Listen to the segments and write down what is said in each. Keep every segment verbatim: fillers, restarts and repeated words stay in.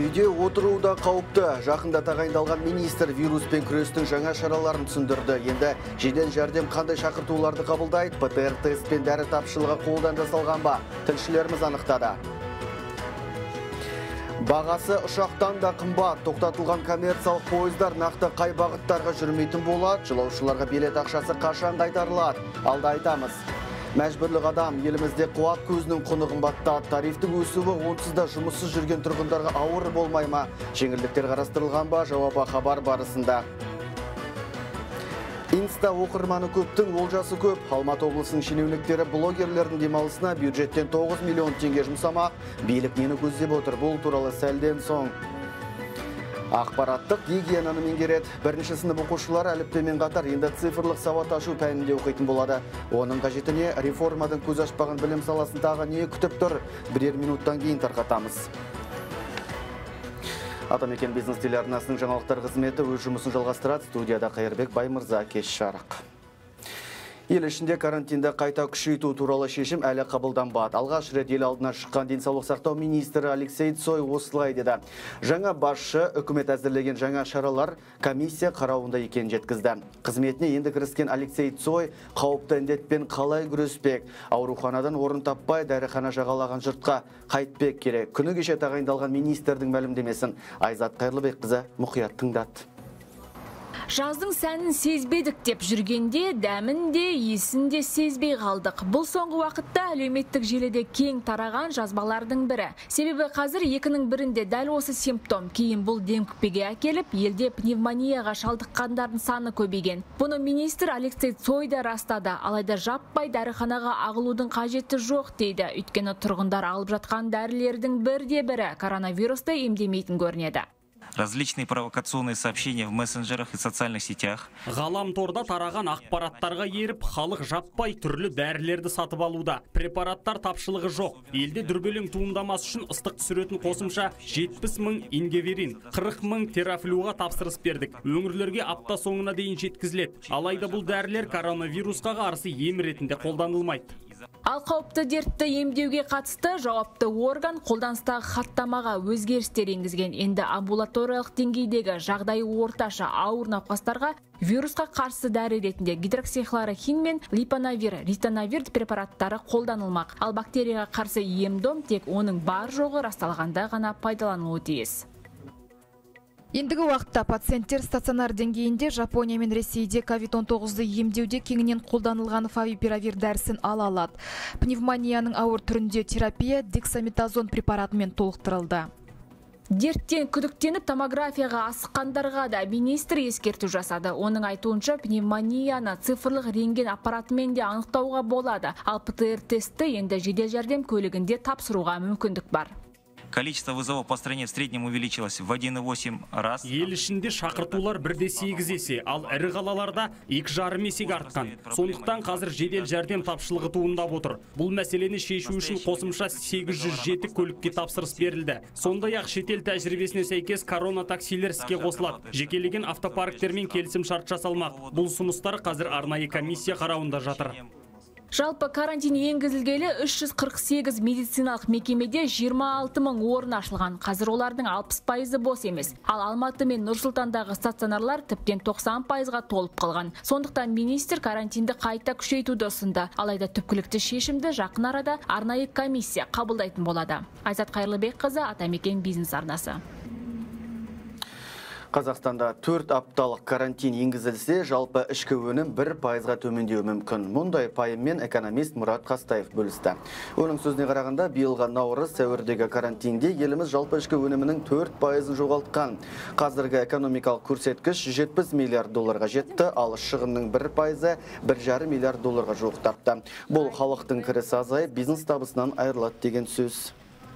Үйде отыру да қауіпті. Жақында тағайындалған министр вируспен күрестің жаңа шараларын түсіндірді. Енді жедел жәрдем қандай шақыртуларды қабылдайды? Пэ тэ эр тест пен дәрі тапшылығы қолдан жасалған ба? Тілшілеріміз анықтады. Бағасы ұшақтан да қымбат. Тоқтатылған коммерциялық пойыздар нақты қай бағыттарға жүрмейтін болады? Жолаушыларға билет ақшасы қашан қайтарылады? Алда айтамыз. Мәжбүрлі адам елімізде қуат көзінің құны қымбаттады. Тарифтің өсуі онсыз да жұмыссыз жүрген тұрғындарға ауыр болмай ма? Жеңілдіктер қарастырылған ба? Жауабы хабар барысында. Инста оқырманы көптің олжасы көп. Алматы облысының шенеуніктері блогерлердің демалысына бюджеттен тоғыз миллион теңге жұмсамақ. Билік нені көздеп отыр? Бұл туралы сәлден соң. Ақпараттық гигиенаны меңгереді. Бірінші сынып оқушылары әліппемен қатар енді цифрлық сауат ашу пәнінде оқитын болады. Оның қажетіне реформадан көз ашпаған білім саласын тағы не күтіп тұр? Бірер минуттан кейін тарқатамыз. Атамекен бизнес телеарнасының жаңалықтар қызметі өз жұмысын жалғастырады. Студияда Қайырбек Баймырза, кеш жарық. Ел ішінде карантинді қайта күшейту туралы шешім әлі қабылданбады. Алғаш рет ел алдына шыққан денсаулық сақтау министрі Алексей Цой осылай деді. Жаңа басшы үкімет әзірлеген жаңа шаралар комиссия қарауында екенін жеткізді. Қызметіне енді кіріскен Алексей Цой қауіпті індетпен қалай күреспек? Ауруханадан орын таппай дәріхана жағалаған жұртқа қайтпек керек. Күні кеше тағайындалған министрдің мәлімдемесін Айзат Қайырлыбекқызы мұқият тыңдады. Жаздың сәнін сезбедік деп жүргенде, дәмін де, иісін де сезбей қалдық. Бұл соңғы уақытта әлеуметтік желіде кең тараған жазбалардың бірі. Себебі қазір екінің бірінде дәл осы симптом. Кейін бұл демікпеге әкеліп, елде пневмонияға шалдыққандардың саны көбейген. Бұны министр Алексей Цой да растады. Алайда жаппай дәріханаға ағылудың қажеті жоқ дейді. Өйткені тұрғындар алып жатқан дәрілердің бірде бірі коронавирусты емдемейтін көрінеді. Различные провокационные сообщения в мессенджерах и социальных сетях. Ғаламторда тараған ақпараттарға еріп, халық жаппай түрлі дәрілерді сатып алуда. Препараттар тапшылығы жоқ. Елде дүрбелең туындамас үшін ыстық түсіретін қосымша жетпіс мың ингеверин, қырық мың терафлюға тапсырыс бердік. Өңірлерге апта соңына дейін жеткізіледі. Алайда бұл дәрілер коронавирусқа қарсы ем ретінде қолданылмайды. Ал қауіпті дертті емдеуге қатысты жауапты орган қолданыстағы хаттамаға өзгерістер енгізген. Енді амбулаториялық деңгейдегі жағдайы орташа ауыр науқастарға вирусқа қарсы дәрі ретінде гидроксихлорохин мен липонавир, ритонавир препараттары қолданылмақ. Ал бактерияға қарсы ем-дом тек оның бар жоғы расталғанда ғана пайдаланылуы тиіс. Ендігі уақытта пациенттер стационар деңгейінде Жапония мен Ресейде ковид он тоғызды емдеуде кеңінен қолданылған фавипиравир дәрісін ала алады. Пневмонияның ауыр түрінде терапия дексаметазон препаратымен толықтырылды. Дерттен күдіктеніп томографияға асыққандарға да министр ескерту жасады. Оның айтуынша пневмонияны цифрлық рентген аппаратымен де анықтауға болады. Ал пэ тэ эр тесті енді жедел жәрдем көлігінде тапсыруға мүмкіндік бар. Количество вызовов по стране в среднем увеличилось в один и восемь раз. Ел ішінде шақыртулар бірде сегіз есе, ал ірі қалаларда екі жарым есеге артқан. Сондықтан қазір жедел жәрдем тапшылығы туындап отыр. Бұл мәселені шешу үшін қосымша сегіз жүз жеті көлікке тапсырыс берілді. Сондай-ақ шетел тәжірибесіне сәйкес корона таксилер іске қосылады. Жекелеген автопарктермен келісім шарт жасалмақ. Бұл ұсыныстар қазір арнайы комиссия қарауында жатыр. Жалпы карантин енгізілгелі үш жүз қырық сегіз медициналық мекемеде жиырма алты мың орын ашылған. Қазір олардың алпыс пайызы бос емес. Ал Алматы мен Нұр-Сұлтандағы стационарлар тіптен тоқсан пайызға толып қалған. Сондықтан министр карантинді қайта күшейтуді ұсынды. Алайда түпкілікті шешімді жақын арада арнайы комиссия қабылдайтын болады. Айзат Қайырлыбекқызы, Атамекен бизнес арнасы. Қазақстанда төрт апталық карантин енгізілсе, жалпы ішкі өнім бір пайызға төмендеуі мүмкін. Мұндай пайыммен экономист Мұрат Қастаев бөлісті. Оның сөзіне қарағанда, биылғы наурыз сәуірдегі карантинде еліміз жалпы ішкі өнімінің төрт пайызын жоғалтқан. Қазіргі экономикалық көрсеткіш жетпіс миллиард долларға жетті, ал шығынның бір пайызы бір жарым миллиард долларға жуықтапты. Бұл халықтың кірісі азайып, бизнес табысынан айырылады деген сөз.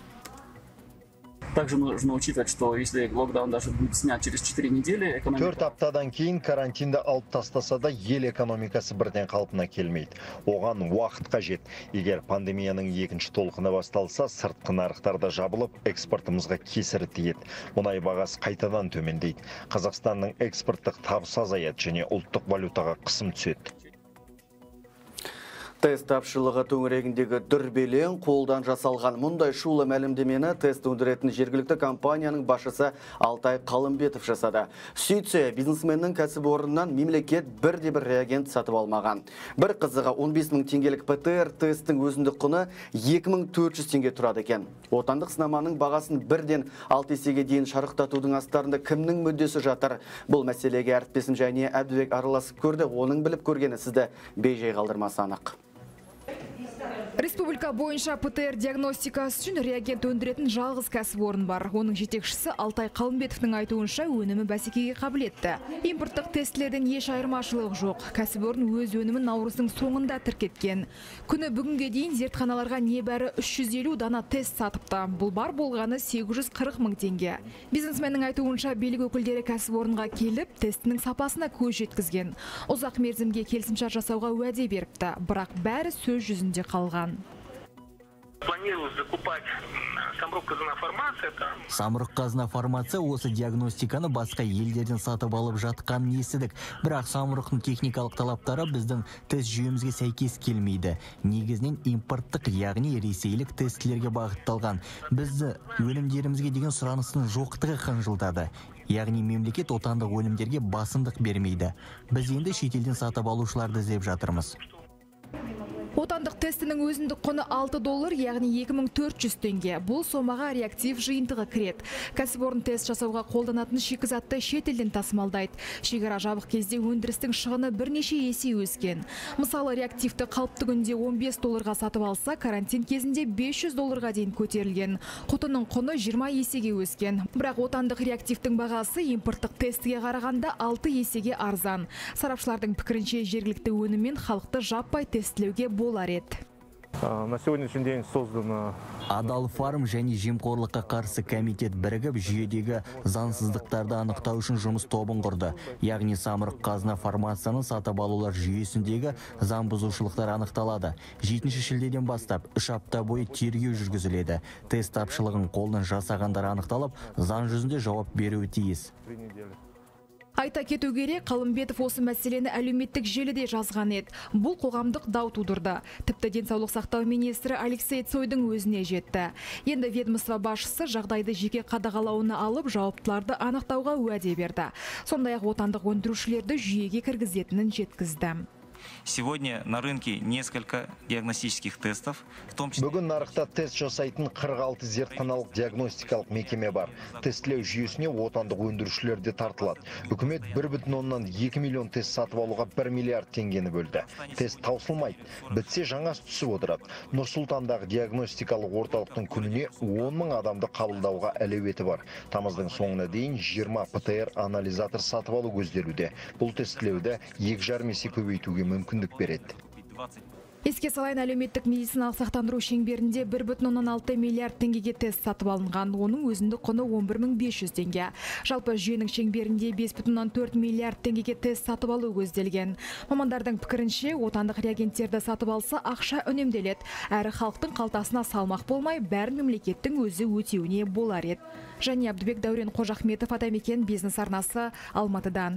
Также нужно учитывать, что если локдаун даже будет снят через четыре недели, экономика... төрт аптадан кейін карантинді алып тастаса да ел экономикасы бірден қалпына келмейді. Оған уақыт қажет. Егер пандемияның екінші толқыны басталса, сыртқы нарықтарда жабылып, экспортымызға кесірі тиеді. Мұнай бағасы қайтадан төмендейді. Қазақстанның экспорттық табысы азаяды және ұлттық валютаға қысым түседі. Тест тапшылығы төңірегіндегі дүрбелең қолдан жасалған. Мұндай шулы мәлімдемені тест өндіретін жергілікті компанияның басшысы Алтай Қалымбетов жасады. Сөйтсе, бизнесменнің кәсіпорнынан мемлекет бірде-бір реагент сатып алмаған. Бір қызығы он бес мың теңгелік П Т Р тесттің өзіндік құны екі мың төрт жүз теңге тұрады екен. Отандық сынаманың бағасын бірден алты есеге дейін шарықтатудың астарында кімнің мүддесі жатыр? Бұл мәселеге әріптесім және Әбдібек араласып көрді. Оның біліп көргені сізді бей-жай қалдырмасы анық. Республика бойынша П Т Р диагностикасы үшін реагент өндіретін жалғыз кәсіпорын бар. Оның жетекшісі Алтай Қалымбетовтың айтуынша өнімі бәсекеге қабілетті. Импорттық тестілерден еш айырмашылығы жоқ. Кәсіпорын өз өнімін наурыздың соңында тіркеткен. Күні бүгінге дейін зертханаларға небәрі үш жүз елу дана тест сатыпты. Бұл бар болғаны сегіз жүз қырық мың теңге. Бизнесменнің айтуынша билік өкілдері кәсіпорынға келіп, тестінің сапасына көз жеткізген. Ұзақ мерзімге келісімшарт жасауға уәде беріпті, бірақ бәрі сөз жүзінде қалған. Планирую закупать Самұрық Қазына Фармация. Самұрық Қазына Фармация осы диагностиканы басқа елдерден сатып алып жатқанын естідік. Бірақ Самұрықтың техникалық талаптары біздің тест жүйемізге сәйкес келмейді. Негізінен импорттық, яғни ресейлік тестілерге бағытталған. Бізді өнімдерімізге деген сұраныстың жоқтығы қынжылтады. Яғни мемлекет отандық өнімдерге басымдық бермейді. Біз енді шетелден сатып алушыларды іздеп жатырмыз. Отандық тестінің өзіндік құны алты доллар, яғни екі мың төрт жүз теңге. Бұл сомаға реактив жиынтығы кіреді. Кәсіпорын тест жасауға қолданатын шикізатты шетелден тасымалдайды. Шекара жабық кезде өндірістің шығыны бірнеше есе өскен. Мысалы, реактивті қалыпты күнде он бес долларға сатып алса, карантин кезінде бес жүз долларға дейін көтерілген. Құтының құны жиырма есеге өскен. Бірақ отандық реактивтің бағасы импорттық тестіге қарағанда алты есеге арзан. Сарапшылардың пікірінше жергілікті өніммен халықты жаппай тестілеуге болар еді. На сегодняшний день создано Адал фарм және жемқорлыққа қарсы комитет бірігіп жүйедегі заңсыздықтарды анықтау үшін жұмыс тобын құрды. Яғни Самұрық Қазына Фармацияны сатып алулар жүйесіндегі заң бұзушылықтар анықталады. жетінші шілдеден бастап үш апта бойы тергеу жүргізіледі. Тест тапшылығын қолдан жасағандар анықталып, заң жүзінде жауап беруі тиіс. Айта кету керек, Қалымбетов осы мәселені әлеуметтік желіде жазған еді. Бұл қоғамдық дау тудырды. Тіпті денсаулық сақтау министрі Алексей Цойдың өзіне жетті. Енді ведомство басшысы жағдайды жеке қадағалауына алып, жауаптыларды анықтауға уәде берді. Сондай-ақ отандық өндірушілерді жүйеге кіргізетінін жеткізді. Сегодня на рынке несколько диагностических тестов, в том числе... Бүгін нарықта тест жасайтын қырық алты зертханалық диагностикалық мекеме бар. Тестілеу жүйесіне отандық өндірушілер де тартылады. Үкімет бір бүтін оннан екі миллион тест сатып алуға бір миллиард теңгені бөлді. Тест таусылмайды. Бітсе жаңа түсіп отырады. Нұр-Сұлтандағы диагностикалық орталықтың күніне он мың адамды қабылдауға әлеуеті бар. Тамыздың соңына дейін жиырма П Т Р анализатор сатып алу көзделуде. Бұл тестілеуді екі жарым есе көбейтуге мүмкіндік береді. Еске салайын, әлеуметтік медициналық сақтандыру шеңберінде бір бүтін оннан алты миллиард теңгеге тест сатып алынған. Оның өзіндік құны он бір мың бес жүз теңге. Жалпы жүйенің шеңберінде бес бүтін оннан төрт миллиард теңгеге тест сатып алу көзделген. Мамандардың пікірінше, отандық реагенттерді сатып алса ақша үнемделеді. Әрі халықтың қалтасына салмақ болмай, бәрін мемлекеттің өзі өтеуіне болар еді. Және Әбдібек Дәурен Қожахметов, Атамекен бизнес арнасы, Алматыдан.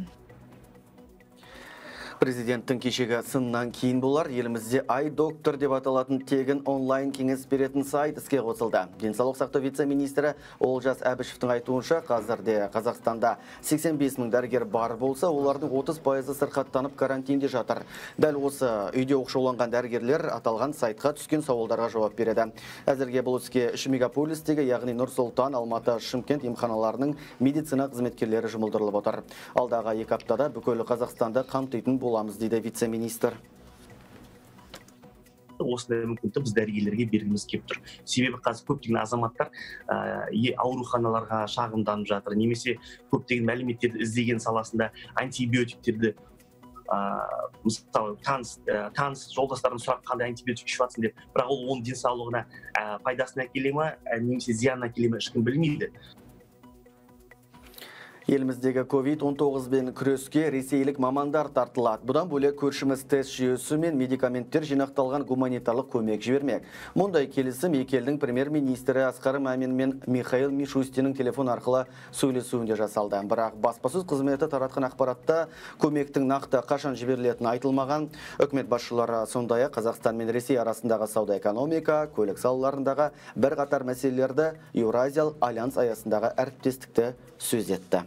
Президенттің кешегі сыннан кейін болар, елімізде Ай доктор деп аталатын тегін онлайн кеңес беретін сайт іске қосылды. Денсаулық сақтау вице-министрі Олжас Әбішевтің айтуынша, қазірде Қазақстанда сексен бес мың дәрігер бар болса, олардың отыз пайызы сырқаттанып карантинде жатыр. Дәл осы үйде оқшауланған дәрігерлер аталған сайтқа түскен сауалдарға жауап береді. Әзірге бұл іске үш мегаполистегі, яғни Нұр-Сұлтан, Алматы, Шымкент емханаларының медицина қызметкерлері жұмылдырылып отыр. Алдағы екі аптада бүкіл Қазақстанды қамтитын боламыз, дейді вице-министр. Осындай мүмкіндікті біз дәрігерлерге бергіміз келіп тұр. Себебі қазір көптеген азаматтар ауруханаларға шағымданып жатыр, немесе көптеген мәліметтерді іздеген саласында антибиотиктерді мысалы таныс жолдастарын сұрап қандай антибиотик ішіп жатсың деп, бірақ ол оның денсаулығына пайдасын әкеле ме, немесе зиянын әкеле ме, ешкім білмейді. Еліміздегі ковид он тоғыз бен күреске ресейлік мамандар тартылады. Бұдан бөлек көршіміз тест жүйесі мен медикаменттер жинақталған гуманитарлық көмек жібермек. Мұндай келісім екі елдің премьер-министрі Асқар Мамин мен Михаил Мишустиннің телефон арқылы сөйлесуінде жасалды. Бірақ баспасөз қызметі таратқан ақпаратта көмектің нақты қашан жіберілетіні айтылмаған. Үкімет басшылары сондай-ақ Қазақстан мен Ресей арасындағы сауда-экономика, көлік салаларындағы бір қатар мәселелерді Еуразиялық альянс аясындағы әріптестікті сөз етті.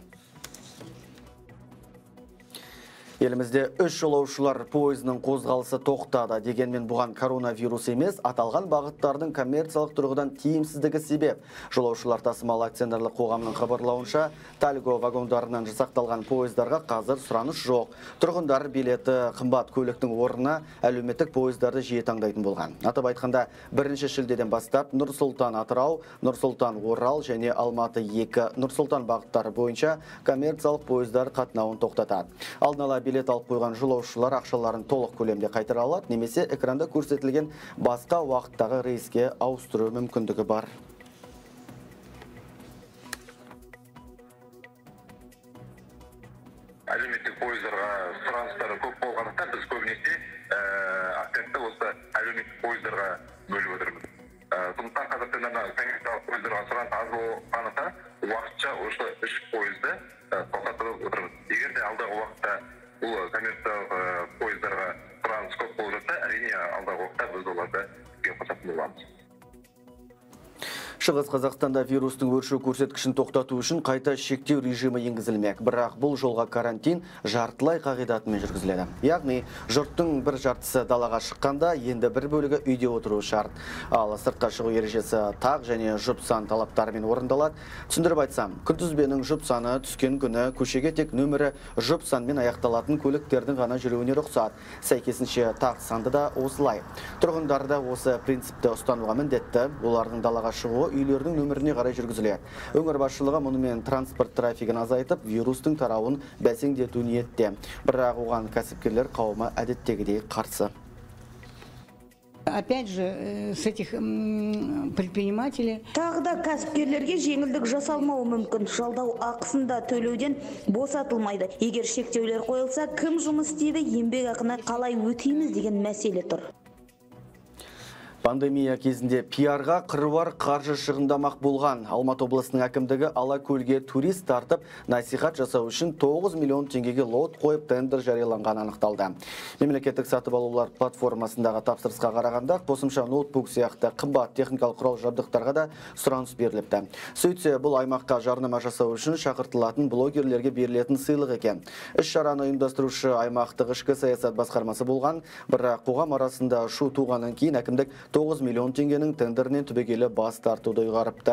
Елімізде үш жолаушылар пойызының қозғалысы тоқтады. Дегенмен бұған коронавирус емес, аталған бағыттардың коммерциялық тұрғыдан тиімсіздігі себеп. Жолаушылар тасымалы акционерлік қоғамының хабарлауынша, Тальго вагондарынан жасақталған пойыздарға қазір сұраныс жоқ. Тұрғындар билеті қымбат көліктің орнына әлеуметтік пойыздарды жиі таңдайтын болған. Атап айтқанда, бірінші шілдеден бастап Нұр-Сұлтан Атырау, Нұр-Сұлтан Орал және Алматы екі Нұр-Сұлтан бағыттары бойынша коммерциялық пойыздар қатынауын тоқтатады. Алдын ала билет алып қойған жолаушылар ақшаларын толық көлемде қайтара алады, немесе экранда көрсетілген басқа уақыттағы рейске ауыстыру мүмкіндігі бар. Әлеуметтік пойыздарға сұраныстары көп болғандықтан біз көбінесе акцентті осы әлеуметтік пойыздарға бөліп отырмыз. Сондықтан Қазақстанда коммерциялық пойыздарға сұраныс аз болғандықтан уақытша осы үш пойызды тоқтатып отырмыз. Егер де алдағы уақытта бұл коммерциялық пойыздарға сұраныс көп болып жатса, әрине алдағы уақытта біз оларды іске қосатын боламыз. Шығыс Қазақстанда вирустың өршу көрсеткішін тоқтату үшін қайта шектеу режимі енгізілмек. Бірақ бұл жолға карантин жартылай қағидатымен жүргізіледі. Яғни, жұрттың бір жартысы далаға шыққанда, енді бір бөлігі үйде отыру шарт. Ал сыртқа шығу ережесі тақ және жұп сан талаптарымен орындалады. Түсіндіріп айтсам, күнтізбенің жұп саны түскен күні көшеге тек нөмірі жұп санмен аяқталатын көліктердің ғана жүруіне рұқсат. Сәйкесінше тақ санды да осылай. Тұрғындарды осы принципті ұстануға міндетті. Олардың далаға шығуы үйлердің нөміріне қарай жүргізіледі. Өңір басшылығы мұнымен транспорт трафигін азайтып, вирустың тарауын бәсеңдету ниетте. Бірақ оған кәсіпкерлер қауымы әдеттегідей қарсы. Опять же, с этих предпринимателей. Тағы да кәсіпкерлерге жеңілдік жасалмауы мүмкін. Жалдау ақысында төлеуден босатылмайды. Егер шектеулер қойылса, кім жұмыс істейді, еңбек ақыны қалай өтейміз деген мәселе тұр. Пандемия кезінде пиарға қыруар қаржы шығындамақ болған. Алматы облысының әкімдігі Алакөлге турист тартып, насихат жасау үшін тоғыз миллион теңгеге лот қойып тендер жарияланған анықталды. Мемлекеттік сатып алулар платформасындағы тапсырысқа қарағанда, қосымша ноутбук сияқты қымбат техникалық құрал жабдықтарға да сұраныс беріліпті. Сөйтсе, бұл аймаққа жарнама жасау үшін шақыртылатын блогерлерге берілетін сыйлық екен. Іс-шараны ұйымдастырушы аймақтық ішкі саясат басқармасы болған, бірақ қоғам арасында шу туғаннан кейін әкімдік тоғыз миллион теңгенің тендерінен түбегейлі бас тартуды ұйғарыпты.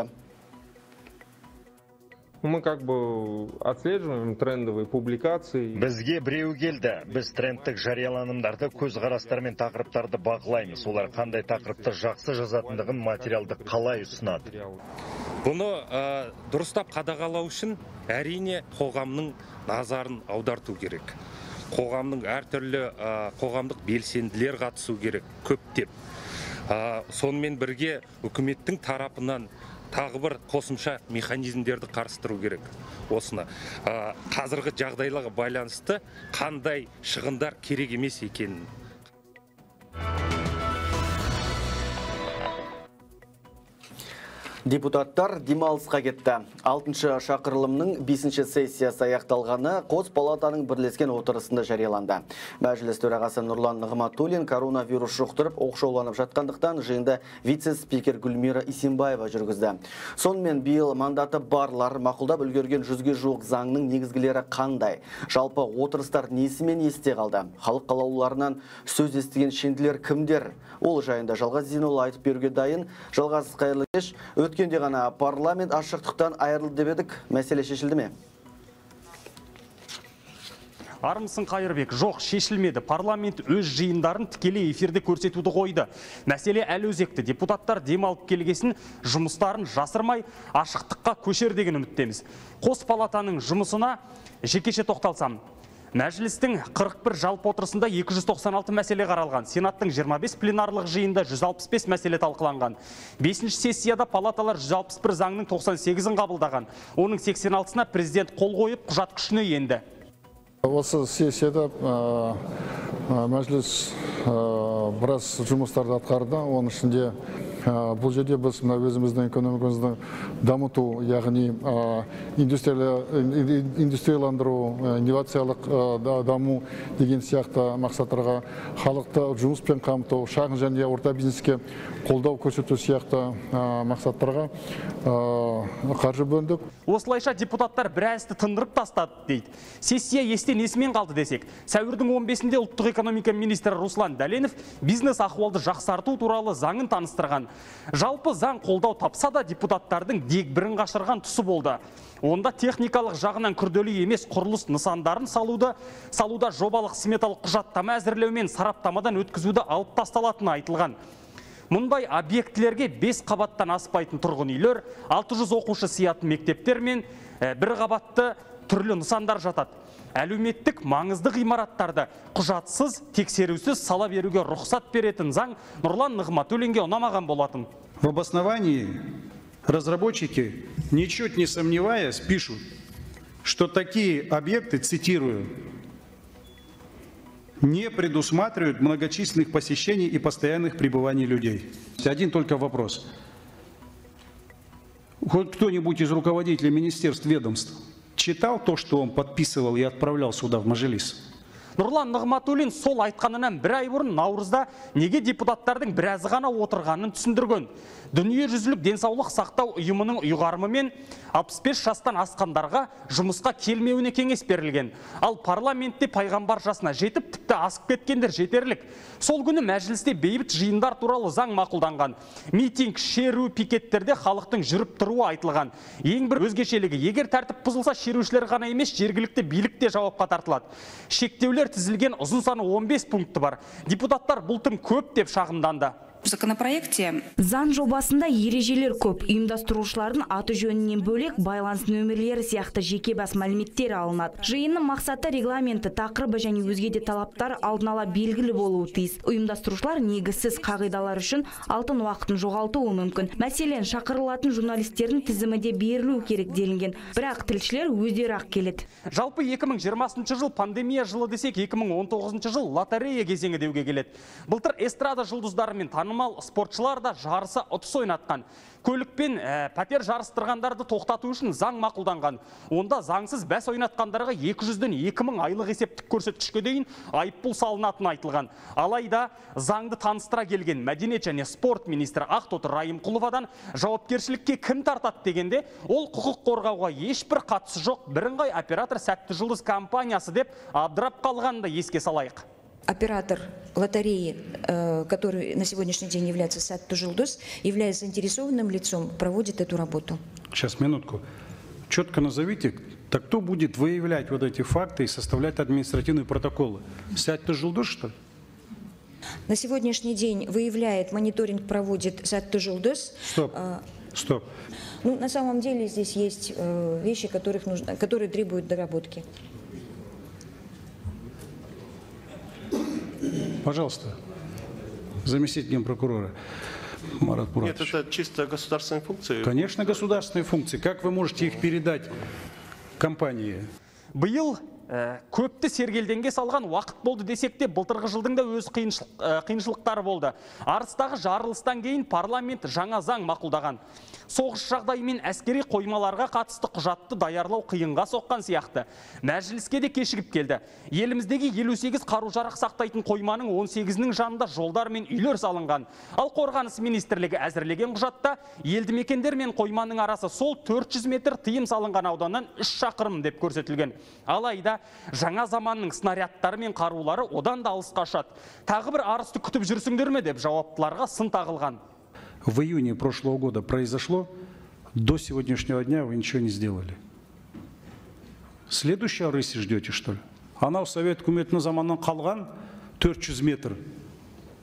Мы как бы отслеживаем трендовые публикации. Бізге біреу келді. Біз трендтік жарияланымдарды, көзқарастар мен тақырыптарды бақылаймыз. Олар қандай тақырыпты жақсы жазатындығын материалды қалай ұсынады. Бұны ә, дұрыстап қадағалау үшін әрине қоғамның назарын аударту керек. Қоғамның әртүрлі ә, қоғамдық белсенділер қатысу керек, көптеп. Ә, сонымен бірге үкіметтің тарапынан тағы бір қосымша механизмдерді қарастыру керек. Осыны ә, қазіргі жағдайларға байланысты қандай шығындар керек емес екенін. Депутаттар демалысқа кетті. алтыншы шақырылымның бесінші сессиясы аяқталғаны қос палатаның бірлескен отырысында жарияланды. Мәжіліс төрағасы Нұрлан Нығматуллин коронавирус жұқтырып оқшауланып жатқандықтан жиында вице-спикер Гүлмира Исимбаева жүргізді. Сонымен биыл мандаты барлар мақұлдап үлгерген жүзге жуық заңның негізгілері қандай? Жалпы отырыстар несімен есте қалды? Халық қалаулыларынан сөз естіген шенділер кімдер? Ол жайында Жалғас Зейнолла айтып беруге дайын. Жалғас, қайырлы кеш. Өткенде ғана парламент ашықтықтан айырылды деп едік. Мәселе шешілді ме? Армысың Қайырбек, жоқ, шешілмеді. Парламент өз жиындарын тікелей эфирде көрсетуді қойды. Мәселе әлі өзекті. Депутаттар демалып келгесін жұмыстарын жасырмай ашықтыққа көшер деген үміттеміз. Қос палатаның жұмысына жекеше тоқталсам. Мәжілістің қырық бір жалпы отырысында екі жүз тоқсан алты мәселе қаралған. Сенаттың жиырма бес пленарлық жиында жүз алпыс бес мәселе талқыланған. бесінші сессияда палаталар жүз алпыс бір заңның тоқсан сегізін қабылдаған. Оның сексен алтысына президент қол қойып, құжат күшіне енді. Осы сессияда мәжіліс біраз жұмыстарды атқарды. Оның ішінде бұл жерде біз өзіміздің экономикамызды дамыту, яғни индустрияландыру, инновациялық даму деген сияқты мақсаттарға, халықты жұмыспен қамту, шағын және орта бизнеске қолдау көрсету сияқты мақсаттарға қаржы бөлдік. Осылайша депутаттар біразды тындырып тастады дейді. Сессия естен есімен қалды десек. Сәуірдің он бесінде ұлттық экономика министрі Руслан Дәленов бизнес ахуалды жақсарту туралы заңын таныстырған. Жалпы заң қолдау тапса да депутаттардың дегбірін қашырған тұсы болды. Онда техникалық жағынан күрделі емес құрылыс нысандарын салуды, салуда жобалық сметалық құжаттама әзірлеу мен сараптамадан өткізуді алып тасталатыны айтылған. Мұндай объектілерге бес қабаттан аспайтын тұрғын үйлер, алты жүз оқушы сиятын мектептер мен бір қабатты түрлі нысандар жатады. Әлеуметтік маңызды ғимараттарды құжатсыз, тексерусіз сала беруге рұқсат беретін заң Нұрлан Нығматуллинге ұнамаған болатын. В обосновании разработчики, ничуть не сомневаясь, пишут, что такие объекты, цитирую, не предусматривают многочисленных посещений и постоянных пребываний людей. Один только вопрос. Хоть кто-нибудь из руководителей министерств, ведомств читал то, что он подписывал и отправлял сюда, в Мажилис? Нұрлан Нығматуллин сол айтқанынан бір ай бұрын наурызда неге депутаттардың біразы ғана отырғанын түсіндірген. Дүниежүзілік денсаулық сақтау ұйымының ұйғарымымен алпыс бес жастан асқандарға жұмысқа келмеуіне кеңес берілген. Ал парламентте пайғамбар жасына жетіп, тіпті асып кеткендер жетерлік. Сол күні мәжілісте бейбіт жиындар туралы заң мақұлданған. Митинг, шеру, пикеттерде халықтың жүріп тұруы айтылған. Ең бір өзгешелігі, егер тәртіп бұзылса, шерушілер ғана емес, жергілікті билік те жауапқа тартылады. Шектеулер тізілген ұзын саны он бес пункті бар. Депутаттар бұл тым көп деп шағымданды. В законопроекте заң жобасында ережелер көп. Ұйымдастырушылардың аты жөнінен бөлек байланыс нөмірлері сияқты жеке бас мәліметтер алынады. Жиынның мақсаты, регламенті, тақырыбы және өзге де талаптар алдын ала белгілі болуы тиіс. Ұйымдастырушылар негізсіз қағидалар үшін алтын уақытын жоғалтуы мүмкін. Мәселен, шақырылатын журналистердің тізімі де берілу керек делінген. Бірақ тілшілер өздері ақ келеді. Жалпы екі мың жиырмасыншы жыл пандемия жылы десек, екі мың он тоғызыншы жыл лотерея кезеңі деуге келеді. Былтыр эстрада жұлдыздары мен танымал спортшылар да жарысы ұтыс ойнатқан. Көлікпен ә, пәтер жарыстырғандарды тоқтату үшін заң мақұлданған. Онда заңсыз бәс ойнатқандарға екі жүзден екі мың айлық есептік көрсеткішке дейін айыппұл салынатыны айтылған. Алайда заңды таныстыра келген мәдениет және спорт министрі Ақтоты Райымқұловадан жауапкершілікке кім тартады дегенде, ол құқық қорғауға ешбір қатысы жоқ бірыңғай оператор Сәтті жұлдыз компаниясы деп абдырап қалғанды еске салайық. Оператор лотереи, который на сегодняшний день является Сәтті жұлдыз, является заинтересованным лицом, проводит эту работу. Сейчас, минутку. Четко назовите, так кто будет выявлять вот эти факты и составлять административные протоколы? Сәтті жұлдыз, что ли? На сегодняшний день выявляет, мониторинг проводит Сәтті жұлдыз. Стоп, стоп. Ну, на самом деле здесь есть вещи, которых нужно, которые требуют доработки. Пожалуйста, заместитель генпрокурора Марат Муратович. Нет, это чисто государственные функции. Конечно, государственные функции. Как вы можете их передать компании? Биыл көпті сергелденге салған уақыт болды десек те, былтырғы жылдың да өз қиыншылықтары болды. Арыстағы жарылыстан кейін парламент жаңа заң мақұлдаған. Соғыс жағдайы мен әскери қоймаларға қатысты құжатты даярлау қиынға соққан сияқты. Мәжіліске де кешігіп келді. Еліміздегі елу сегіз қару-жарақ сақтайтын қойманың он сегізінің жанында жолдар мен үйлер салынған. Ал қорғаныс министрлігі әзірлеген құжатта елді мекендер мен қойманың арасы сол төрт жүз метр тыйым салынған ауданнан үш шақырым деп көрсетілген. Алайда жаңа заманның снарядтары мен қарулары одан да алысқа ұшады. Тағы бір арысты күтіп жүрсіңдер ме деп жауаптыларға сын тағылған. В июне прошлого года произошло, до сегодняшнего дня вы ничего не сделали. Следующий арыси ждете, что ли? Анау совет үкіметінің заманнан қалған төрт жүз метр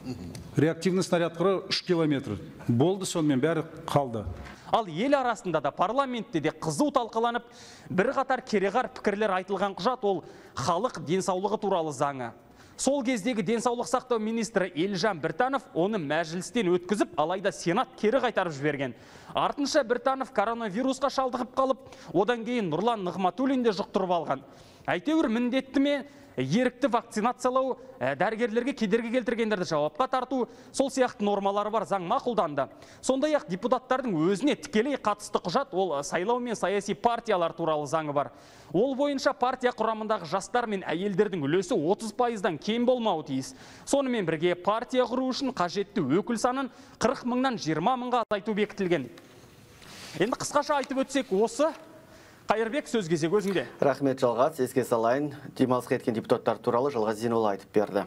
Реактивный снаряд қыры үш километр. Болды, сонымен бәрі қалды. Ал ел арасында да парламентте де қызу талқыланып, бір қатар кереғар пікірлер айтылған құжат ол халық денсаулығы туралы заңы. Сол кездегі денсаулық сақтау министрі Елжан Біртанов оны мәжілістен өткізіп, алайда Сенат кері қайтарып жіберген. Артынша Біртанов коронавирусқа шалдығып қалып, одан кейін Нұрлан Нығматуллин де жұқтырып алған. Әйтеуір міндетті ме ерікті вакцинациялау, дәрігерлерге кедергі келтіргендерді жауапқа тарту, сол сияқты нормалары бар заң мақұлданды. Сондай-ақ депутаттардың өзіне тікелей қатысты құжат ол сайлау мен саяси партиялар туралы заңы бар. Ол бойынша партия құрамындағы жастар мен әйелдердің үлесі отыз пайыздан кем болмауы тиіс. Сонымен бірге партия құру үшін қажетті өкіл санын қырық мыңнан жиырма мыңға азайту бекітілген. Енді қысқаша айтып өтсек осы. Қайырбек, сөз кезек өзіңде. Рахмет, Жалғас. Еске салайын, демалысқа кеткен депутаттар туралы Жалғас Зейнолла айтып берді.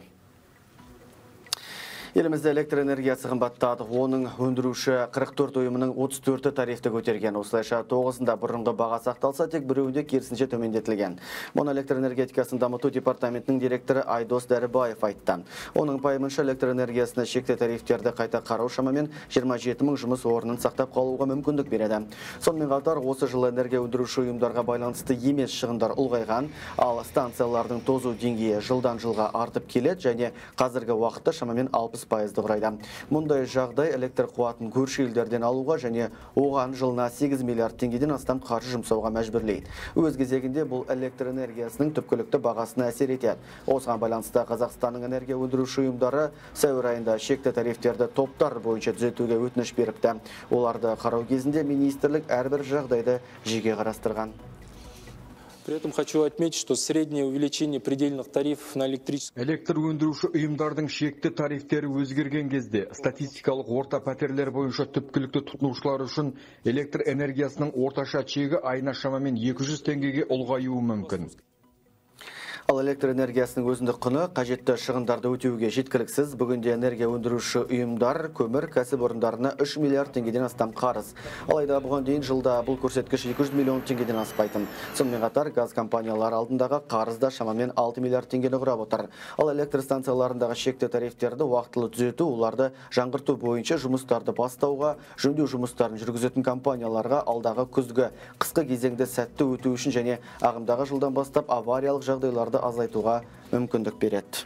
Елімізде электр энергиясы қымбаттады. Оның өндіруші қырық төрт ұйымының отыз төрті тарифті көтерген. Осылайша тоғызында бұрынғы баға сақталса, тек біреуінде керісінше төмендетілген. Мұны электр энергетикасын дамыту департаментінің директоры Айдос Дәрібаев айтты. Оның пайымынша электр энергиясына шекті тарифтерді қайта қарау шамамен жиырма жеті мың жұмыс орнын сақтап қалуға мүмкіндік береді. Сонымен қатар осы жылы энергия өндіруші ұйымдарға байланысты емес шығындар ұлғайған, ал станциялардың тозу деңгейі жылдан жылға артып келеді және қазіргі уақытта шамамен алпыс пайызды құрайды. Мұндай жағдай электр қуатын көрші елдерден алуға және оған жылына сегіз миллиард теңгеден астам қаржы жұмсауға мәжбүрлейді. Өз кезегінде бұл электр энергиясының түпкілікті бағасына әсер етеді. Осыған байланысты Қазақстанның энергия өндіруші ұйымдары сәуір айында шекті тарифтерді топтар бойынша түзетуге өтініш беріпті. Оларды қарау кезінде министрлік әрбір жағдайды жеке қарастырған. При этом хочу отметить, что среднее увеличение предельных тарифов на электричество. Электр өндіруші ұйымдардың шекті тарифтері өзгерген кезде статистикалық орта пәтерлер бойынша түпкілікті тұтынушылар үшін электр энергиясының орташа чегі айына шамамен екі жүз теңгеге ұлғаюы мүмкін. Ал электр энергиясының өзіндік құны қажетті шығындарды өтеуге жеткіліксіз. Бүгінде энергия өндіруші ұйымдар көмір кәсіпорындарына үш миллиард теңгеден астам қарыз. Алайда бұған дейін жылда бұл көрсеткіш екі жүз миллион теңгеден аспайтын. Сонымен қатар газ компаниялар алдындағы қарызда шамамен алты миллиард теңгені құрап отыр. Ал электр станцияларындағы шекті тарифтерді уақытылы түзету, оларды жаңғырту бойынша жұмыстарды бастауға, жөндеу жұмыстарын жүргізетін компанияларға алдағы күзгі қысқы кезеңді сәтті өту үшін және ағымдағы жылдан бастап авариялық жағдайларды азайтуға мүмкіндік береді.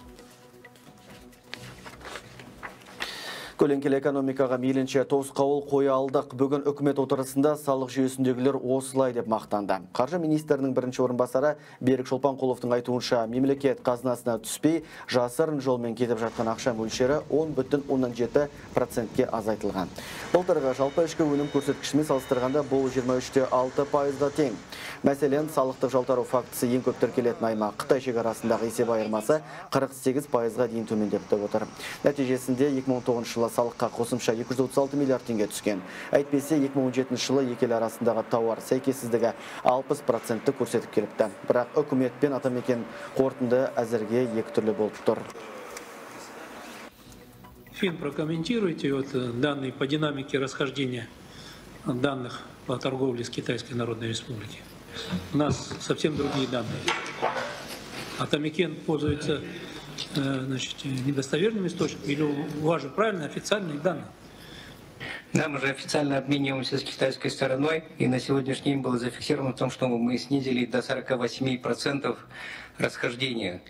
Көлеңкелі экономикаға мейлінше тосқауыл қоя алдық. Бүгін үкімет отырысында салық жүйесіндегілер осылай деп мақтанды. Қаржы министрінің бірінші орынбасары Берік Шолпанқұловтың айтуынша, мемлекет қазынасына түспей, жасырын жолмен кетіп жатқан ақша мөлшері он бүтін оннан жеті процентке азайтылған. Былтырғы жалпы ішкі өнім көрсеткішімен салыстырғанда бұл жиырма үш те алты пайызға тең. Мәселен, салықтық жалтару фактісі ең көп тіркелетін аймақ Қытай шекарасындағы есеп айырмасы қырық сегіз пайызға дейін төмендепті отыр. Нәтижесінде екі мың он тоғызыншы жылы салыққа қосымша екі жүз отыз алты миллиард теңге түскен. Әйтпесе екі мың он жетінші жылы екі ел арасындағы тауар сәйкессіздігі алпыс процентті көрсетіп келіпті. Бірақ үкімет пен атамекен қорытынды әзірге екі түрлі болып тұр. Фин, прокомментируйте вот данные по динамике расхождения данных по торговле с Китайской Народной Республикой. У нас совсем другие данные. Атамекен пользуется значит, недостоверными источниками, или у вас же правильно официальные данные? Да, мы же официально обмениваемся с китайской стороной, и на сегодняшний день было зафиксировано в том, что мы снизили до сорока восьми процентов расхождения.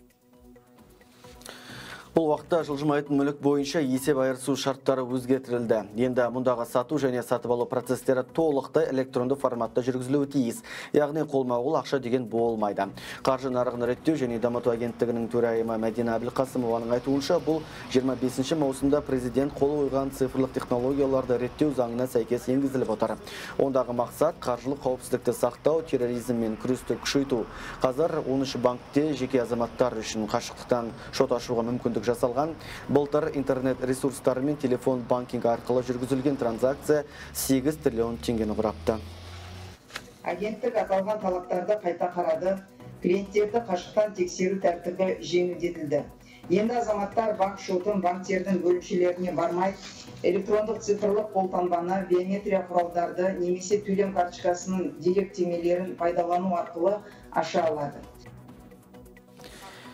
Бұл уақытта жылжымайтын мүлік бойынша есеп айырысу шарттары өзгертілді. Енді мұндағы сату және сатып алу процестері толықтай электронды форматта жүргізілуі тиіс. Яғни қолма-қол ақша деген болмайды. Қаржы нарығын реттеу және дамыту агенттігінің төрайымы Мәдина Әбілқасымованың айтуынша, бұл жиырма бесінші маусымда президент қолы қойған цифрлық технологияларды реттеу заңына сәйкес енгізіліп отыр. Ондағы мақсат қаржылық қауіпсіздікті сақтау, терроризммен күресті күшейту. Қазір он үш банкте жеке азаматтар үшін қашықтықтан шот ашуға мүмкіндік жасалған. Былтыр интернет ресурстары мен телефон банкинг арқылы жүргізілген транзакция сегіз триллион теңгені құрапты. Агенттік аталған талаптарды қайта қарады, клиенттерді қашықтан тексеру тәртібі жеңілдетілді. Енді азаматтар банк шотын банктердің бөлімшелеріне бармай, электрондық цифрлық қолтаңбаны, биометрия құралдарды немесе төлем карточкасының деректемелерін пайдалану арқылы аша алады.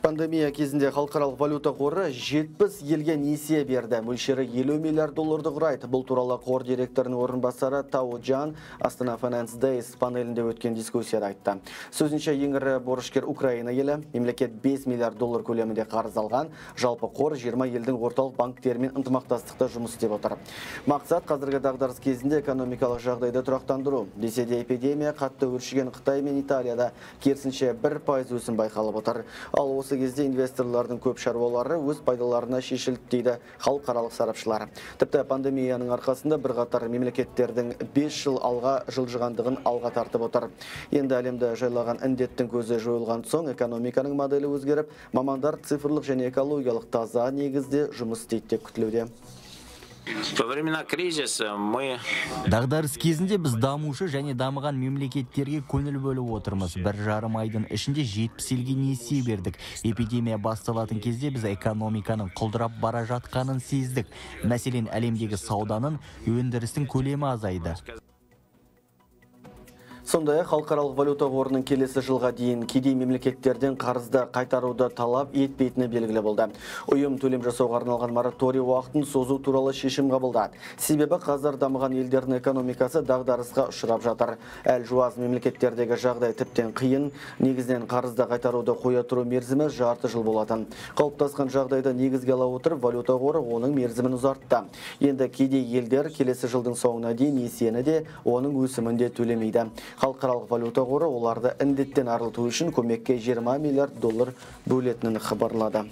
Пандемия кезінде халықаралық валюта қоры жетпіс елге несие берді. Мөлшері елу миллиард долларды құрайды. Бұл туралы қор директорының орынбасары Тау Джан Астана Finance Days панелінде өткен дискуссияда айтты. Сөзінше ең ірі борышкер Украина елі, мемлекет бес миллиард доллар көлемінде қарыз алған, жалпы қор жиырма елдің орталық банктерімен ынтымақтастықта жұмыс істеп отыр. Мақсат қазіргі дағдарыс кезінде экономикалық жағдайды тұрақтандыру. Десе де эпидемия қатты өршіген Қытай мен Италияда керісінше бір пайыз өсім байқалып отыр. Ал осы кезде инвесторлардың көп шаруалары өз пайдаларына шешілді дейді халықаралық сарапшылар. Тіпті пандемияның арқасында бірқатар мемлекеттердің бес жыл алға жылжығандығын алға тартып отыр. Енді әлемді жайлаған індеттің көзі жойылған соң экономиканың моделі өзгеріп, мамандар цифрлық және экологиялық таза негізде жұмыс істейді деп күтілуде. Во времена кризиса мы... Дағдарыс кезінде біз дамушы және дамыған мемлекеттерге көңіл бөліп отырмыз. Бір жарым айдың ішінде жетпіс елге несие бердік. Эпидемия басталатын кезде біз экономиканың құлдырап бара жатқанын сездік. Мәселен, әлемдегі сауданың, өндірістің көлемі азайды. Сондай халықаралық валюта қорының келесі жылға дейін кедей мемлекеттерден қарызды қайтаруды талап етпейтіні белгілі болды. Ұйым төлем жасауға арналған мораторий уақытын созу туралы шешім қабылдады. Себебі қазір дамыған елдердің экономикасы дағдарысқа ұшырап жатыр. Әлжуаз мемлекеттердегі жағдай тіптен қиын. Негізінен қарызды қайтаруды қоя тұру мерзімі жарты жыл болатын. Қалыптасқан жағдайды негізге ала отырып, валюта қоры оның мерзімін ұзартты. Енді кедей елдер келесі жылдың соңына дейін несиені де, оның өсімін де төлемейді. Халықаралық валюта қоры оларды індеттен арылту үшін көмекке жиырма миллиард доллар бөлетінін хабарлады.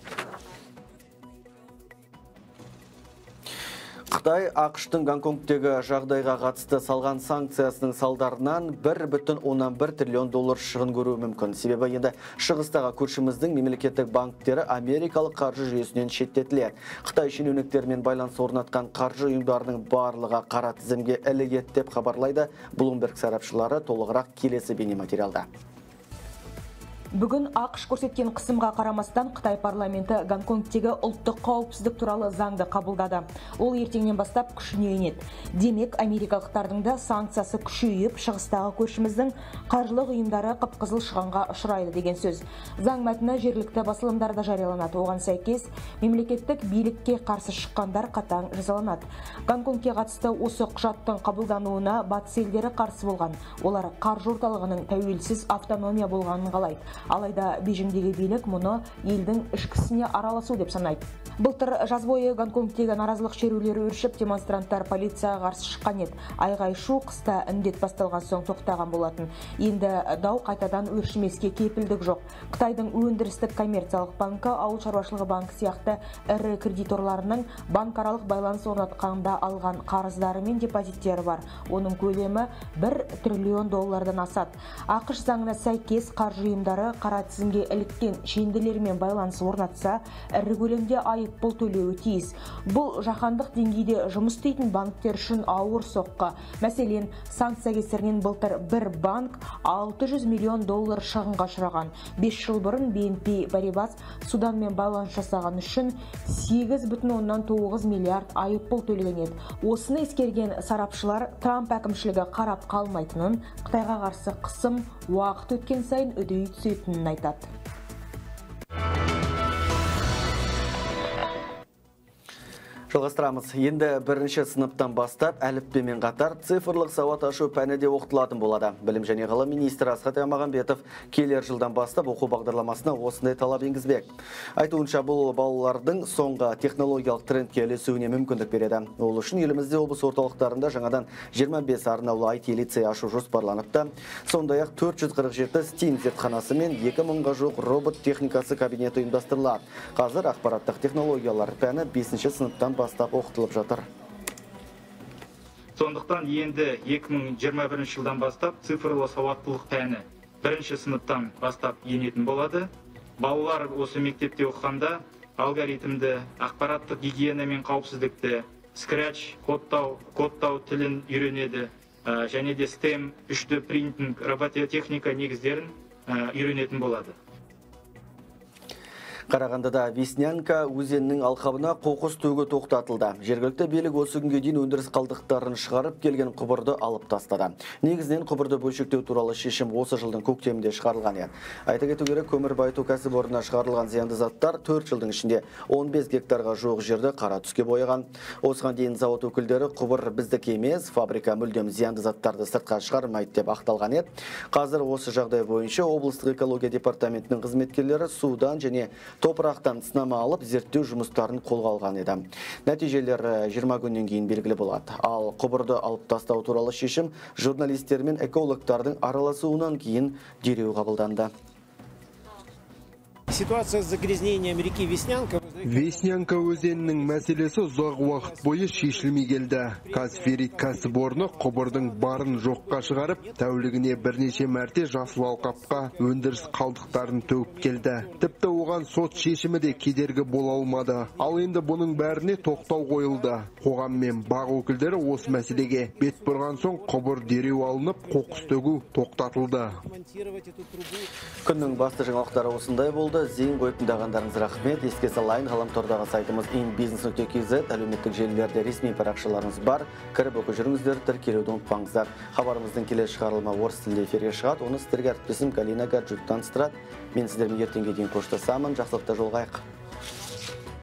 Қытай ақштың Гонконгтегі жағдайға қатысты салған санкциясының салдарынан бір бүтін оннан бір триллион доллар шығын көруі мүмкін. Себебі енді шығыстағы көршіміздің мемлекеттік банктері америкалық қаржы жүйесінен шеттетіледі. Қытай шенеуніктерімен байланыс орнатқан қаржы ұйымдарының барлығы қара тізімге ілігеді деп хабарлайды Bloomberg сарапшылары. Толығырақ келесі бейнематериалда. Бүгін ақш көрсеткен қысымға қарамастан Қытай парламенті Гонконгтегі ұлттық қауіпсіздік туралы заңды қабылдады. Ол ертеңнен бастап күшіне енеді. Демек, америкалықтардың да санкциясы күшейіп, шығыстағы көршіміздің қаржылық ұйымдары қып-қызыл шығынға ұшырайды деген сөз. Заң мәтіні жергілікті басылымдарда жарияланады. Оған сәйкес, мемлекеттік билікке қарсы шыққандар қатаң жазаланады. Гонконгке қатысты осы құжаттың қабылдануына батыс елдері қарсы болған. Олар қаржы орталығының тәуелсіз автономия болғанын қалайды. Алайда Бейжіңдегі билік мұны елдің ішкісіне араласу деп санайды. Былтыр жаз бойы Гонконгтегі наразылық шерулері өршіп, демонстранттар полицияға қарсы шыққан еді. Айғай-шу қыста індет басталған соң тоқтаған болатын. Енді дау қайтадан өршімеске кепілдік жоқ. Қытайдың өндірістік коммерциялық банкі, ауыл шаруашылығы банкі сияқты ірі кредиторларының банкаралық байланыс орнатқанда алған қарыздары мен депозиттері бар. Оның көлемі бір триллион доллардан асады. ақш заңына сәйкес қаржы ұйымдары қара тізімге іліккен шенділермен байланыс орнатса, ірі көлемде айыппұл төлеуі тиіс. Бұл жаһандық деңгейде жұмыс істейтін банктер үшін ауыр соққы. Мәселен, санкция кесірінен былтыр бір банк алты жүз миллион доллар шығынға ұшыраған. бес жыл бұрын би эн пи Paribas Суданмен байланыс жасаған үшін сегіз бүтін оннан тоғыз миллиард айыппұл төлеген еді. Осыны ескерген сарапшылар Трамп әкімшілігі қарап қалмайтынын, Қытайға қарсы қысым уақыт өткен сайын үдей түсетінін айтады. Жалғастырамыз. Енді бірінші сыныптан бастап әліппемен қатар цифрлық сауат ашу пәні де оқытылатын болады. Білім және ғылым министрі Асхат Аймағамбетов келер жылдан бастап оқу бағдарламасына осындай талап енгізбек. Айтуынша, бұл балалардың соңғы технологиялық трендке ілесуіне мүмкіндік береді. Ол үшін елімізде облыс орталықтарында жаңадан жиырма бес арнаулы ай ти лицей ашу жоспарланыпты. Сондай-ақ төрт жүз қырық жеті стим зертханасы мен екі мыңға жуық робот техникасы кабинеті ұйымдастырылады. Қазір ақпараттық технологиялар пәні бесінші сыныптан бастап оқытылып жатыр. Сондықтан енді екі мың жиырма бірінші жылдан бастап цифрлы сауаттылық пәні бірінші сыныптан бастап енетін болады. Балалар осы мектепте оқығанда алгоритмді, ақпараттық гигиена мен қауіпсіздікті, скретч, кодтау, кодтау тілін үйренеді, және де стем, үш дэ принтинг, робототехника негіздерін үйренетін болады. Қарағандыда Веснянка өзенінің алқабына қоқыс төгу тоқтатылды. Жергілікті билік осы күнге дейін өндіріс қалдықтарын шығарып келген құбырды алып тастады. Негізінен құбырды бөлшектеу туралы шешім осы жылдың көктемінде шығарылған еді. Айта кету керек, көмір байыту кәсіпорнына шығарылған зиянды заттар төрт жылдың ішінде он бес гектарға жуық жерді қара түске бояған. Осыған дейін завод өкілдері құбыр біздікі емес, фабрика мүлдем зиянды заттарды сыртқа шығармайды деп ақталған еді. Қазір осы жағдай бойынша облыстық экология департаментінің қызметкерлері судан және топырақтан сынама алып, зерттеу жұмыстарын қолға алған еді. Нәтижелер жиырма күннен кейін белгілі болады. Ал құбырды алып тастау туралы шешім журналистер мен экологтардың араласуынан кейін дереу қабылданды. Ситуация с загрязнением реки Веснянка. Веснянка өзенінің мәселесі ұзақ уақыт бойы шешілмей келді. Казферит кәсіпорны құбырдың барын жоққа шығарып, тәулігіне бірнеше мәрте жасыл алқапқа өндіріс қалдықтарын төгіп келді. Тіпті оған сот шешімі де кедергі бола алмады. Ал енді бұның бәріне тоқтау қойылды. Қоғам мен бақ өкілдері осы мәселеге бет бұрған соң құбыр дереу алынып, қоқыс төгу тоқтатылды. Күннің басты жаңалықтары осындай болды. Зейін қойып тыңдағандарыңыз рахмет. Еске салайын, ғаламтордағы сайтымыз инбизнес нүкте кз, әлеуметтік желілерде ресми парақшаларымыз бар. Кіріп оқып жүріңіздер, тіркелуді ұмытпаңыздар. Хабарымыздың келесі шығарылымы орыс тілінде эфирге шығады. Оны сіздерге әріптесім Галина Гаджуттан таныстырады. Мен сіздермен ертеңге дейін қоштасамын. Жақсылықта жолығайық.